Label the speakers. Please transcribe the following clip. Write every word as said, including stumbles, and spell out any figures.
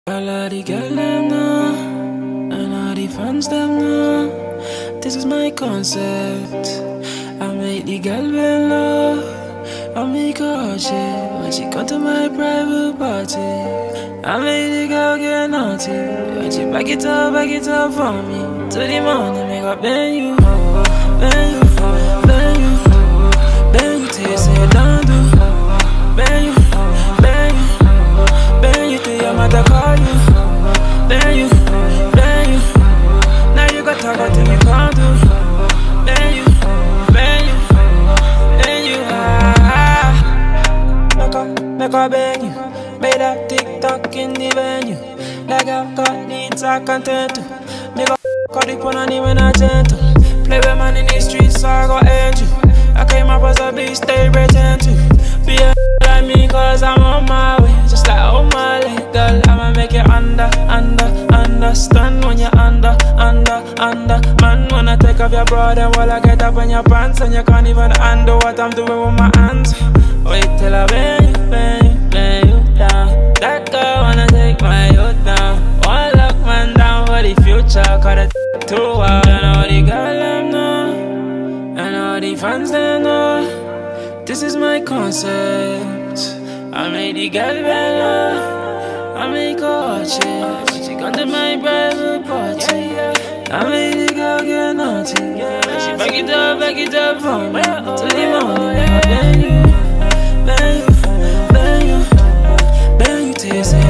Speaker 1: All of the girls them know, and all the fans them know. This is my concept. I make the girl bend low, I make her hot shit when she come to my private party. I make the girl get naughty when she back it up, back it up for me. To the morning, make her bend you, bend you, bend you, bend you till you say you don't do. Bend you, bend you, bend you till your mother call you. Bend you, bend you, now you got talk until you can't do. Bend you, bend you, bend you, ah. Make her, make her bend you, make that TikTok in the venue. Like I got needs I content to. Make her call the pun on him when I gentle. Play with man in the streets so I got angel. I came up as a beast, stay pretend to be a like me cause I'm on my way. Just like Omah, girl, I'ma make you under, under, understand when you're under, under, under. Man, when I take off your bra, then while I get up on your pants, and you can't even handle what I'm doing with my hands. Wait till I bend you, bend you, bend you down. That girl wanna take my youth down. One lock man down for the future, cause it's too wild. And all the girls them know, and all the fans they know. This is my concept. I made the girl bend low, I make her hot shit. She come to my private party. I made the girl get naughty. She back it up, back it up for me. To the morning, I bend you, bend you, bend you, bend you till you say